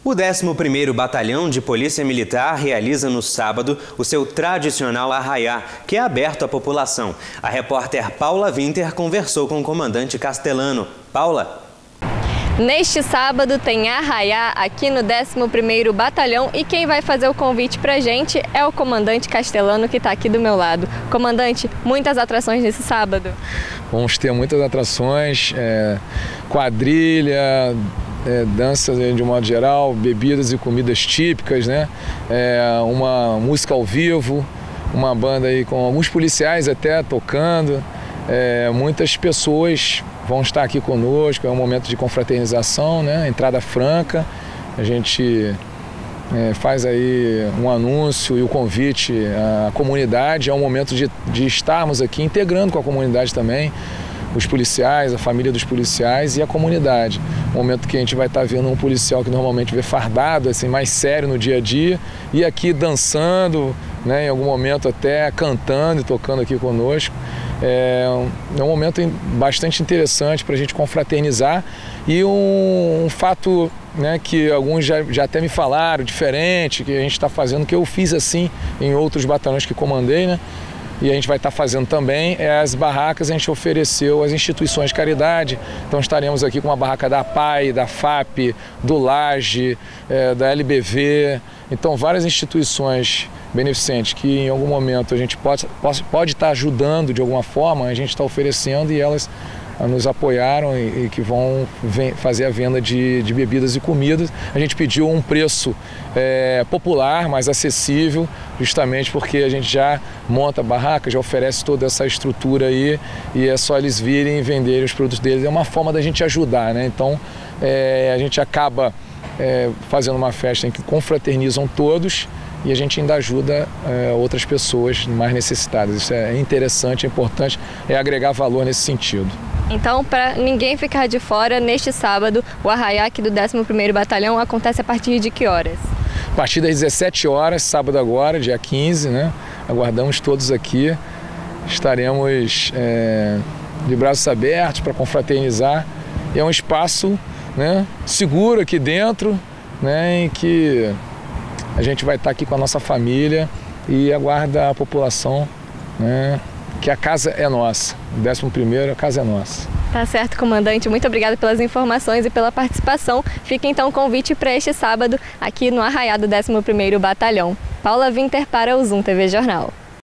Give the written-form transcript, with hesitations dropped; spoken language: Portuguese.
O 11º Batalhão de Polícia Militar realiza no sábado o seu tradicional arraiá, que é aberto à população. A repórter Paula Winter conversou com o comandante Castellano. Paula? Neste sábado tem arraiá aqui no 11º Batalhão e quem vai fazer o convite pra gente é o comandante Castellano, que está aqui do meu lado. Comandante, muitas atrações nesse sábado? Vamos ter muitas atrações, quadrilha, danças de modo geral, bebidas e comidas típicas, né? Uma música ao vivo, uma banda aí com alguns policiais até tocando, muitas pessoas vão estar aqui conosco, é um momento de confraternização, né? Entrada franca, a gente faz aí um anúncio e o convite à comunidade, é um momento de estarmos aqui integrando com a comunidade também, os policiais, a família dos policiais e a comunidade. Um momento que a gente vai estar vendo um policial que normalmente vê fardado, assim, mais sério no dia a dia, e aqui dançando, né, em algum momento até cantando e tocando aqui conosco. É um momento bastante interessante para a gente confraternizar e um fato, né, que alguns já até me falaram, diferente, que a gente está fazendo, que eu fiz assim em outros batalhões que comandei, né? E a gente vai estar fazendo também, as barracas a gente ofereceu às instituições de caridade. Então estaremos aqui com uma barraca da PAI, da FAP, do LAGE, da LBV. Então várias instituições beneficentes que em algum momento a gente pode estar ajudando de alguma forma, a gente está oferecendo e elas nos apoiaram e que vão fazer a venda de bebidas e comidas. A gente pediu um preço popular, mais acessível, justamente porque a gente já monta a barraca, já oferece toda essa estrutura aí e é só eles virem e venderem os produtos deles. É uma forma da gente ajudar, né? Então a gente acaba fazendo uma festa em que confraternizam todos e a gente ainda ajuda outras pessoas mais necessitadas. Isso é interessante, é importante, é agregar valor nesse sentido. Então, para ninguém ficar de fora, neste sábado, o arraiá aqui do 11º Batalhão acontece a partir de que horas? A partir das 17 horas, sábado agora, dia 15, né? Aguardamos todos aqui. Estaremos de braços abertos para confraternizar. É um espaço, né, seguro aqui dentro, né, em que a gente vai estar aqui com a nossa família e aguarda a população, né, que a casa é nossa. O 11º, a casa é nossa. Tá certo, comandante. Muito obrigada pelas informações e pela participação. Fica então o convite para este sábado aqui no arraiá do 11º Batalhão. Paula Winter para o Zoom TV Jornal.